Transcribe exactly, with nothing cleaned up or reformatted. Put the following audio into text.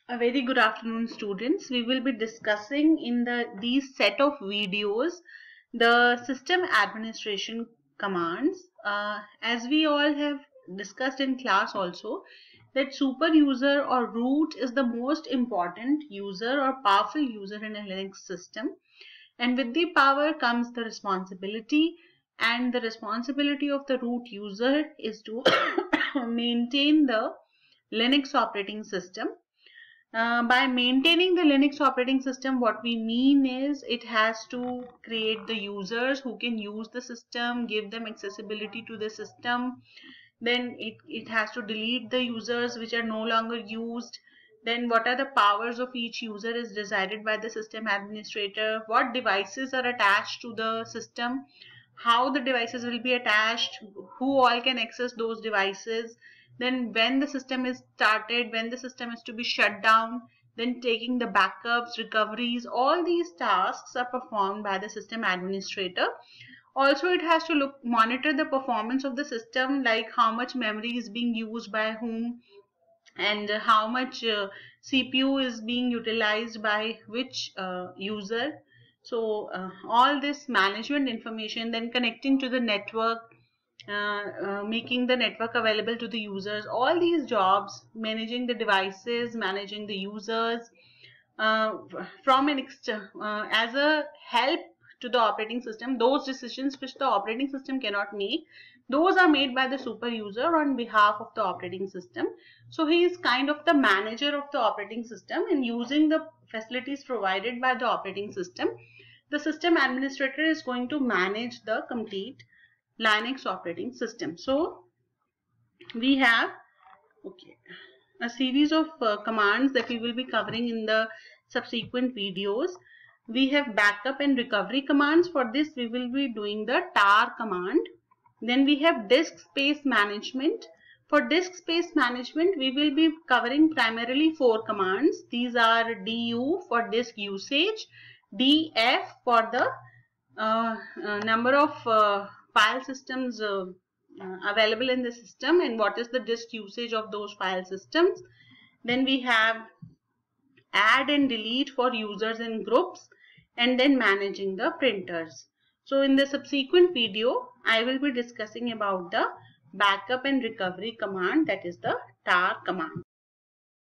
A very good afternoon, students. We will be discussing in the these set of videos the system administration commands. Uh, as we all have discussed in class also, that super user or root is the most important user or powerful user in a Linux system. And with the power comes the responsibility, and the responsibility of the root user is to maintain the Linux operating system. Uh, by maintaining the Linux operating system, what we mean is it has to create the users who can use the system, give them accessibility to the system. Then it, it has to delete the users which are no longer used. Then what are the powers of each user is decided by the system administrator. What devices are attached to the system, how the devices will be attached, who all can access those devices. Then when the system is started, when the system is to be shut down, then taking the backups, recoveries, all these tasks are performed by the system administrator. Also, it has to look monitor the performance of the system, like how much memory is being used by whom, and how much uh, C P U is being utilized by which uh, user. So uh, all this management information, then connecting to the network, uh, uh, making the network available to the users, all these jobs, managing the devices, managing the users, uh, from an extra, uh, as a help to the operating system, those decisions which the operating system cannot make, those are made by the super user on behalf of the operating system. So he is kind of the manager of the operating system, and using the facilities provided by the operating system, the system administrator is going to manage the complete Linux operating system. So we have okay a series of uh, commands that we will be covering in the subsequent videos. We have backup and recovery commands. For this we will be doing the tar command. Then we have disk space management. For disk space management we will be covering primarily four commands. These are du for disk usage, df for the uh, uh, number of uh, file systems uh, uh, available in the system and what is the disk usage of those file systems. Then we have add and delete for users and groups, and then managing the printers. So in the subsequent video I will be discussing about the backup and recovery command, that is the tar command.